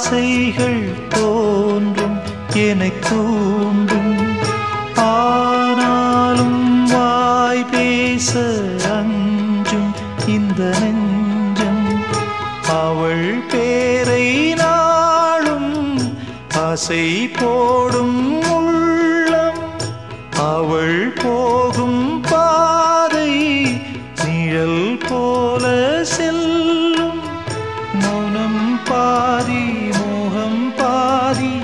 ஆசைகள் தோன்றும் என்னைத் தூண்டும் ஆனாலும் வாய் பேச அஞ்சும் இந்த நெஞ்சம் அவள் பேரை நாளும் ஆசை போடும் உள்ளம் அவள் போகும் பாதை நிழல் போல செல்லும் மௌனம் பாதி மோகம் பாதி